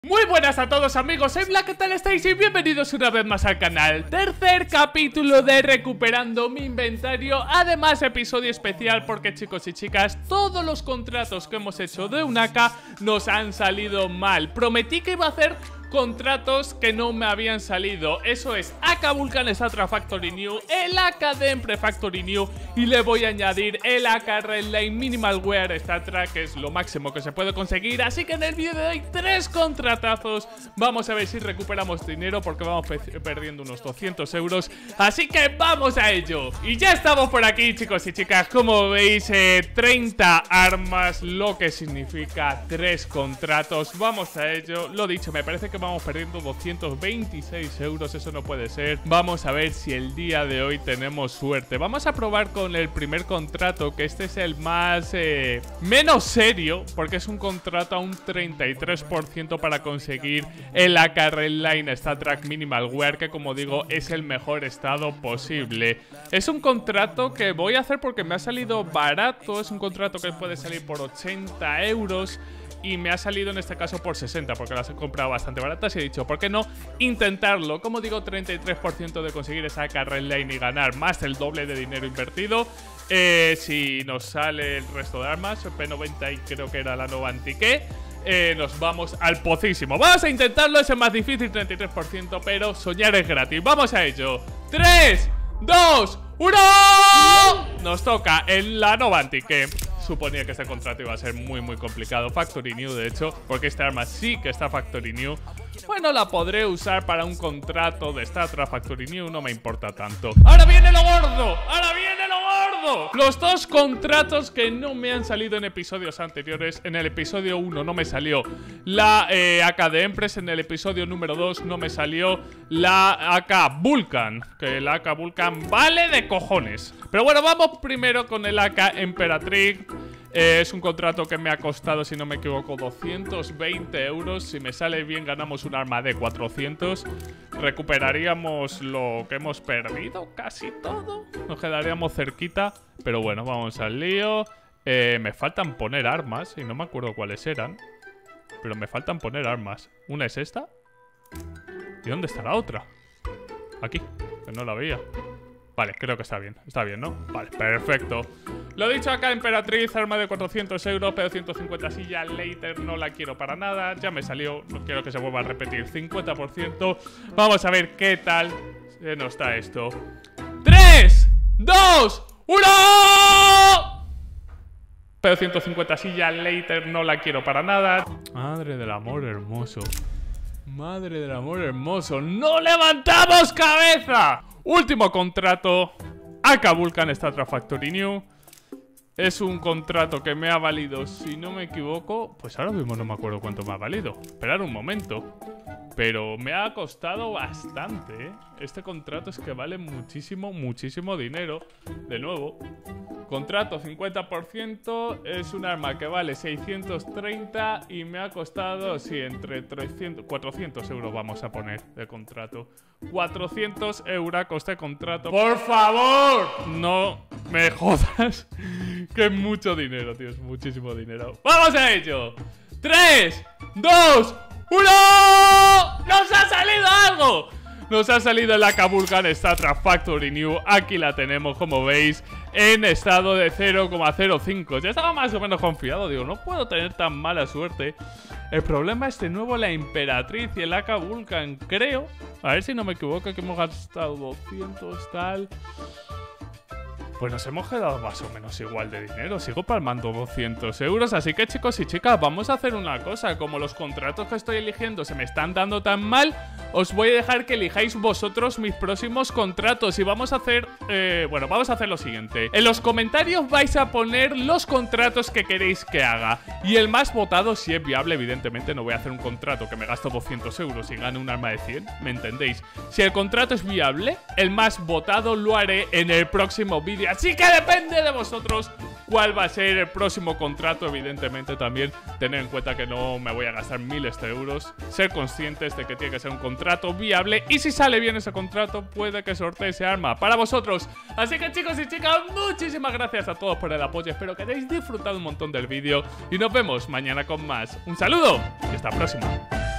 Muy buenas a todos amigos, soy Black, ¿qué tal estáis? Y bienvenidos una vez más al canal. Tercer capítulo de Recuperando mi Inventario. Además episodio especial porque, chicos y chicas, todos los contratos que hemos hecho de un AK nos han salido mal. Prometí que iba a hacer contratos que no me habían salido. Eso es AK Vulcan Statra Factory New, el AK Dempre Factory New, y le voy a añadir el AK Redline Minimal Wear Statra, que es lo máximo que se puede conseguir. Así que en el vídeo de hoy, 3 contratazos. Vamos a ver si recuperamos dinero, porque vamos perdiendo unos 200 euros. Así que vamos a ello. Y ya estamos por aquí, chicos y chicas. Como veis, 30 armas, lo que significa 3 contratos. Vamos a ello. Lo dicho, me parece que vamos perdiendo 226 euros, eso no puede ser. Vamos a ver si el día de hoy tenemos suerte. Vamos a probar con el primer contrato, que este es el más menos serio, porque es un contrato a un 33% para conseguir el AK Redline Statra Minimal Wear, que como digo es el mejor estado posible. Es un contrato que voy a hacer porque me ha salido barato. Es un contrato que puede salir por 80 euros y me ha salido en este caso por 60, porque las he comprado bastante baratas y he dicho, ¿por qué no intentarlo? Como digo, 33% de conseguir esa AK Redline y ganar más del doble de dinero invertido. Si nos sale el resto de armas, P90 y creo que era la nueva antique, nos vamos al pocísimo. Vamos a intentarlo, es el más difícil, 33%, pero soñar es gratis. Vamos a ello. 3, 2, 1. Nos toca en la nueva antique. Suponía que este contrato iba a ser muy complicado. Factory New, de hecho, porque este arma sí que está Factory New. Bueno, la podré usar para un contrato de Statra Factory New, no me importa tanto. ¡Ahora viene lo gordo! ¡Ahora viene lo gordo! Los dos contratos que no me han salido en episodios anteriores. En el episodio 1 no me salió la AK de Empress. En el episodio número 2 no me salió la AK Vulcan, que la AK Vulcan vale de cojones. Pero bueno, vamos primero con el AK Emperatriz. Es un contrato que me ha costado, si no me equivoco, 220 euros. Si me sale bien, ganamos un arma de 400. Recuperaríamos lo que hemos perdido, casi todo. Nos quedaríamos cerquita. Pero bueno, vamos al lío. Me faltan poner armas y no me acuerdo cuáles eran. Pero me faltan poner armas. ¿Una es esta? ¿Y dónde está la otra? Aquí, que no la veía. Vale, creo que está bien, ¿no? Vale, perfecto. Lo dicho, acá Emperatriz, arma de 400 euros, pero 150 silla, later no la quiero para nada. Ya me salió, no quiero que se vuelva a repetir, 50%. Vamos a ver qué tal nos da esto. 3, 2, 1. Pero 150 silla, later no la quiero para nada. Madre del amor hermoso. Madre del amor hermoso. ¡No levantamos cabeza! Último contrato, AK Vulcan Statra Factory New. Es un contrato que me ha valido, si no me equivoco, pues ahora mismo no me acuerdo cuánto me ha valido. Esperad un momento. Pero me ha costado bastante, ¿eh? Este contrato es que vale muchísimo dinero. De nuevo, contrato 50%, es un arma que vale 630 y me ha costado, sí, entre 400 euros vamos a poner de contrato. 400 euros coste contrato. ¡Por favor! No me jodas. Que es mucho dinero, tío, es muchísimo dinero. ¡Vamos a ello! 3, 2, 1. ¡Nos ha salido algo! Nos ha salido el AK Vulcan Statra Factory New. Aquí la tenemos, como veis, en estado de 0,05. Ya estaba más o menos confiado. Digo, no puedo tener tan mala suerte. El problema es de nuevo la Emperatriz y el AK Vulcan, creo. A ver si no me equivoco, que hemos gastado 200, tal. Pues nos hemos quedado más o menos igual de dinero. Sigo palmando 200 euros. Así que, chicos y chicas, vamos a hacer una cosa. Como los contratos que estoy eligiendo se me están dando tan mal, os voy a dejar que elijáis vosotros mis próximos contratos. Y vamos a hacer... bueno, vamos a hacer lo siguiente. En los comentarios vais a poner los contratos que queréis que haga. Y el más votado, si es viable, evidentemente no voy a hacer un contrato que me gasto 200 euros y gane un arma de 100. ¿Me entendéis? Si el contrato es viable, el más votado lo haré en el próximo vídeo. Así que depende de vosotros cuál va a ser el próximo contrato. Evidentemente también tener en cuenta que no me voy a gastar miles de euros. Ser conscientes de que tiene que ser un contrato viable. Y si sale bien ese contrato, puede que sortee ese arma para vosotros. Así que, chicos y chicas, muchísimas gracias a todos por el apoyo. Espero que hayáis disfrutado un montón del vídeo. Y nos vemos mañana con más. Un saludo y hasta la próxima.